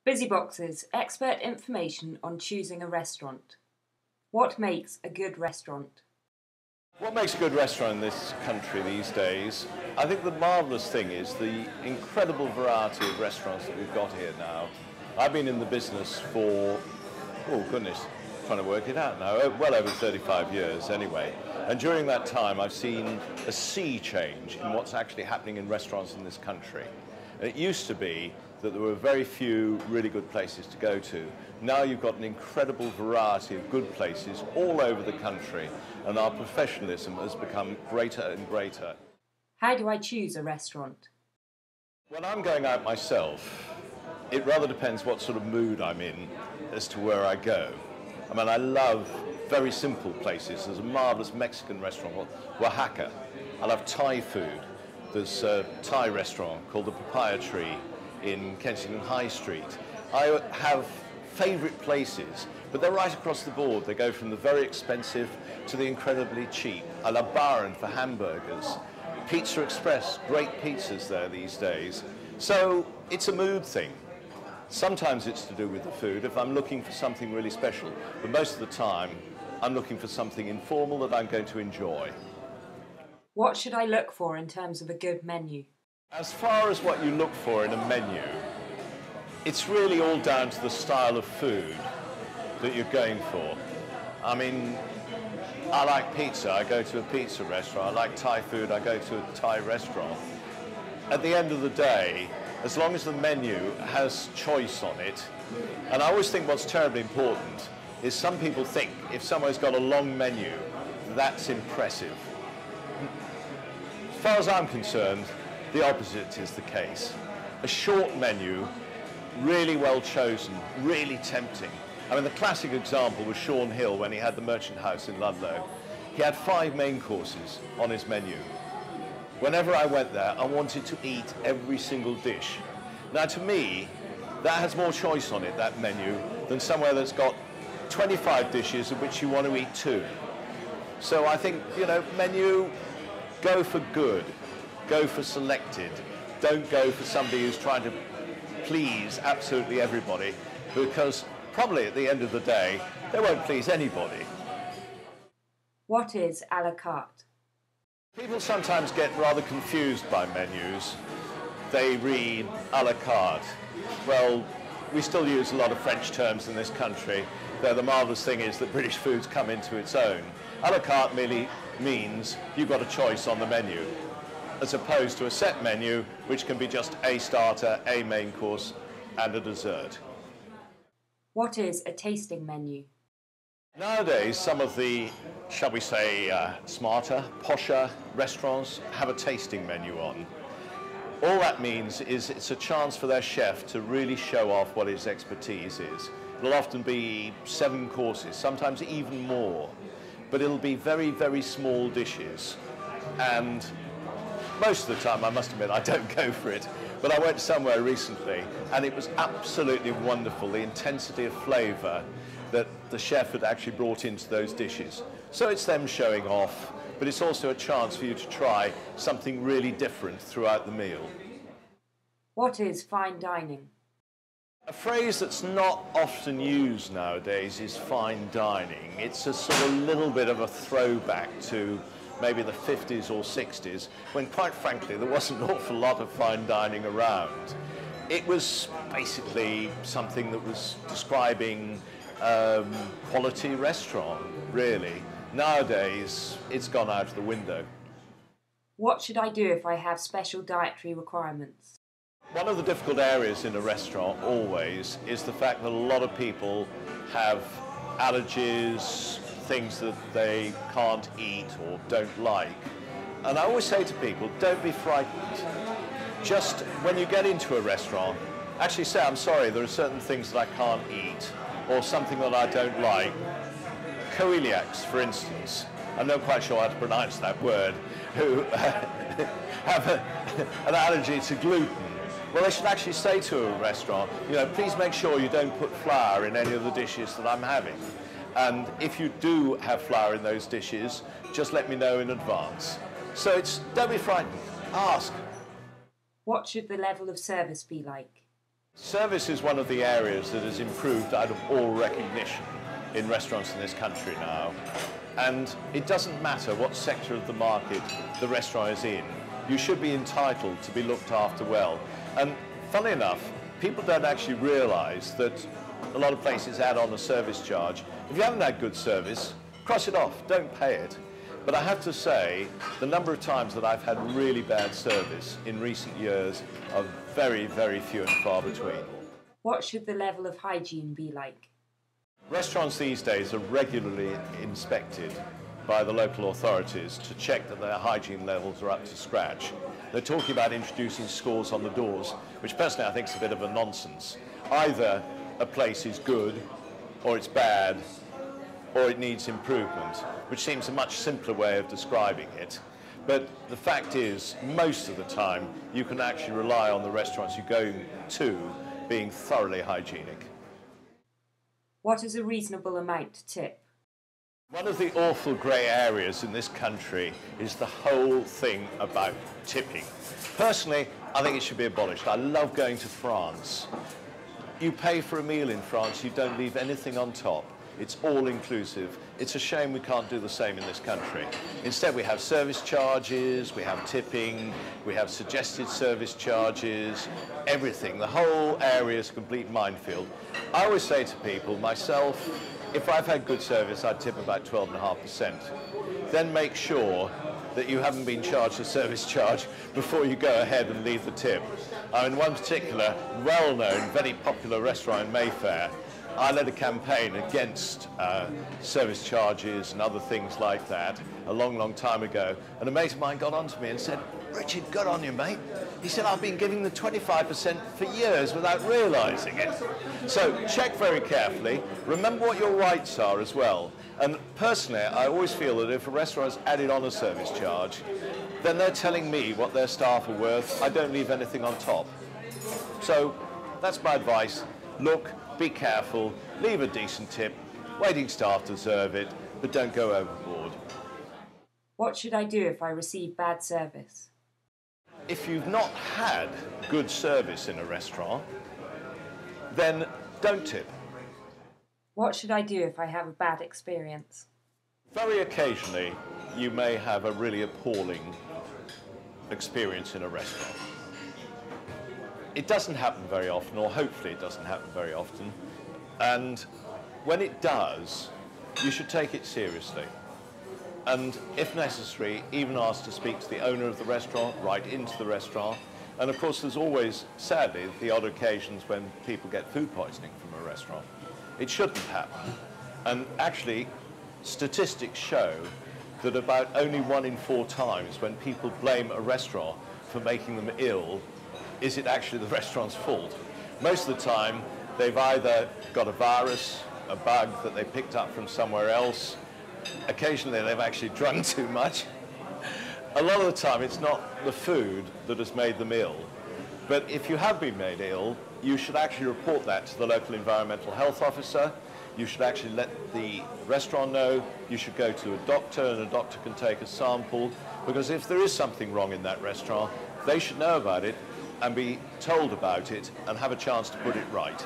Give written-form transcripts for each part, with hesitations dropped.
Bizzibox's expert information on choosing a restaurant. What makes a good restaurant? What makes a good restaurant in this country these days? I think the marvellous thing is the incredible variety of restaurants that we've got here now. I've been in the business for, oh goodness, trying to work it out now, well over 35 years anyway. And during that time I've seen a sea change in what's actually happening in restaurants in this country. And it used to be that there were very few really good places to go to. Now you've got an incredible variety of good places all over the country, and our professionalism has become greater and greater. How do I choose a restaurant? When I'm going out myself, it rather depends what sort of mood I'm in as to where I go. I mean, I love very simple places. There's a marvellous Mexican restaurant called Oaxaca. I love Thai food. There's a Thai restaurant called the Papaya Tree in Kensington High Street. I have favourite places, but they're right across the board. They go from the very expensive to the incredibly cheap. I love Byron for hamburgers. Pizza Express, great pizzas there these days. So it's a mood thing. Sometimes it's to do with the food if I'm looking for something really special, but most of the time I'm looking for something informal that I'm going to enjoy. What should I look for in terms of a good menu? As far as what you look for in a menu, it's really all down to the style of food that you're going for. I mean, I like pizza, I go to a pizza restaurant. I like Thai food, I go to a Thai restaurant. At the end of the day, as long as the menu has choice on it, and I always think what's terribly important is some people think if someone's got a long menu, that's impressive. As far as I'm concerned, the opposite is the case. A short menu, really well chosen, really tempting. I mean, the classic example was Shaun Hill when he had the Merchant House in Ludlow. He had 5 main courses on his menu. Whenever I went there, I wanted to eat every single dish. Now, to me, that has more choice on it, that menu, than somewhere that's got 25 dishes of which you want to eat 2. So I think, you know, menu, go for good. Go for selected. Don't go for somebody who's trying to please absolutely everybody, because probably at the end of the day, they won't please anybody. What is a la carte? People sometimes get rather confused by menus. They read a la carte. Well, we still use a lot of French terms in this country, though the marvellous thing is that British food's come into its own. A la carte merely means you've got a choice on the menu, as opposed to a set menu, which can be just a starter, a main course, and a dessert. What is a tasting menu? Nowadays, some of the, shall we say, smarter, posher restaurants have a tasting menu on. All that means is it's a chance for their chef to really show off what his expertise is. It'll often be 7 courses, sometimes even more, but it'll be very, very small dishes. And most of the time, I must admit, I don't go for it, but I went somewhere recently and it was absolutely wonderful, the intensity of flavour that the chef had actually brought into those dishes. So it's them showing off, but it's also a chance for you to try something really different throughout the meal. What is fine dining? A phrase that's not often used nowadays is fine dining. It's a sort of little bit of a throwback to maybe the 50s or 60s, when quite frankly there wasn't an awful lot of fine dining around. It was basically something that was describing quality restaurant, really. Nowadays, it's gone out of the window. What should I do if I have special dietary requirements? One of the difficult areas in a restaurant always is the fact that a lot of people have allergies, things that they can't eat or don't like. And I always say to people, don't be frightened. Just when you get into a restaurant, actually say, I'm sorry, there are certain things that I can't eat, or something that I don't like. Coeliacs, for instance, I'm not quite sure how to pronounce that word, who have an allergy to gluten. Well, they should actually say to a restaurant, you know, please make sure you don't put flour in any of the dishes that I'm having. And if you do have flour in those dishes, just let me know in advance. So don't be frightened, ask. What should the level of service be like? Service is one of the areas that has improved out of all recognition in restaurants in this country now. And it doesn't matter what sector of the market the restaurant is in, you should be entitled to be looked after well. And funnily enough, people don't actually realise that a lot of places add on a service charge. If you haven't had good service, cross it off, don't pay it. But I have to say, the number of times that I've had really bad service in recent years are very, very few and far between. What should the level of hygiene be like? Restaurants these days are regularly inspected by the local authorities to check that their hygiene levels are up to scratch. They're talking about introducing scores on the doors, which personally I think is a bit of a nonsense. Either a place is good, or it's bad, or it needs improvement, which seems a much simpler way of describing it. But the fact is, most of the time, you can actually rely on the restaurants you go to being thoroughly hygienic. What is a reasonable amount to tip? One of the awful grey areas in this country is the whole thing about tipping. Personally, I think it should be abolished. I love going to France. You pay for a meal in France, you don't leave anything on top. It's all inclusive. It's a shame we can't do the same in this country. Instead, we have service charges, we have tipping, we have suggested service charges, everything. The whole area is a complete minefield. I always say to people, myself, if I've had good service, I'd tip about 12.5%. Then make sure that you haven't been charged a service charge before you go ahead and leave the tip. In one particular, well-known, very popular restaurant in Mayfair, I led a campaign against service charges and other things like that a long, long time ago. And a mate of mine got onto me and said, "Richard, good on you, mate." He said, "I've been giving the 25% for years without realising it." So check very carefully. Remember what your rights are as well. And personally, I always feel that if a restaurant has added on a service charge, then they're telling me what their staff are worth. I don't leave anything on top. So that's my advice. Look, be careful, leave a decent tip. Waiting staff deserve it, but don't go overboard. What should I do if I receive bad service? If you've not had good service in a restaurant, then don't tip. What should I do if I have a bad experience? Very occasionally, you may have a really appalling experience in a restaurant. It doesn't happen very often, or hopefully it doesn't happen very often. And when it does, you should take it seriously. And if necessary, even ask to speak to the owner of the restaurant, write into the restaurant. And of course, there's always, sadly, the odd occasions when people get food poisoning from a restaurant. It shouldn't happen. And actually, statistics show that about only 1 in 4 times when people blame a restaurant for making them ill, is it actually the restaurant's fault. Most of the time, they've either got a virus, a bug that they picked up from somewhere else. Occasionally, they've actually drunk too much. A lot of the time, it's not the food that has made them ill. But if you have been made ill, you should actually report that to the local environmental health officer. You should actually let the restaurant know. You should go to a doctor, and a doctor can take a sample. Because if there is something wrong in that restaurant, they should know about it and be told about it and have a chance to put it right.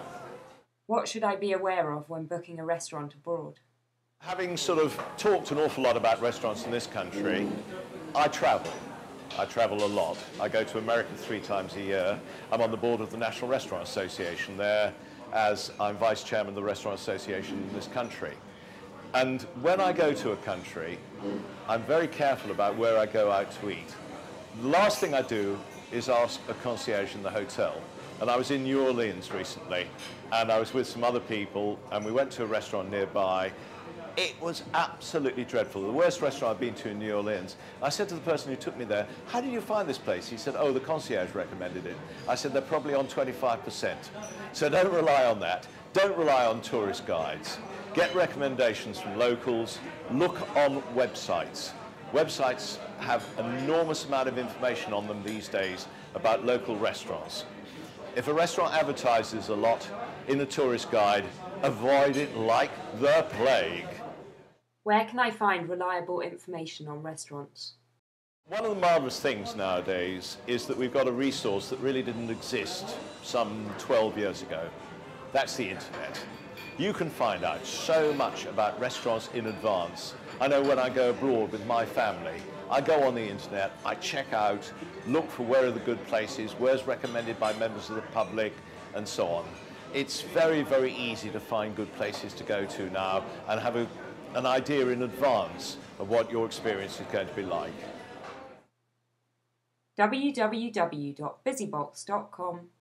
What should I be aware of when booking a restaurant abroad? Having sort of talked an awful lot about restaurants in this country, I travel. I travel a lot. I go to America 3 times a year. I'm on the board of the National Restaurant Association there, as I'm vice chairman of the Restaurant Association in this country. And when I go to a country, I'm very careful about where I go out to eat. The last thing I do is ask a concierge in the hotel. And I was in New Orleans recently, and I was with some other people, and we went to a restaurant nearby. It was absolutely dreadful. The worst restaurant I've been to in New Orleans. I said to the person who took me there, "How did you find this place?" He said, "Oh, the concierge recommended it." I said, "They're probably on 25%. So don't rely on that. Don't rely on tourist guides. Get recommendations from locals. Look on websites. Websites have an enormous amount of information on them these days about local restaurants. If a restaurant advertises a lot in a tourist guide, avoid it like the plague. Where can I find reliable information on restaurants? One of the marvellous things nowadays is that we've got a resource that really didn't exist some 12 years ago. That's the internet. You can find out so much about restaurants in advance. I know when I go abroad with my family, I go on the internet, I check out, look for where are the good places, where's recommended by members of the public, and so on. It's very, very easy to find good places to go to now and have an idea in advance of what your experience is going to be like. www.bizzibox.com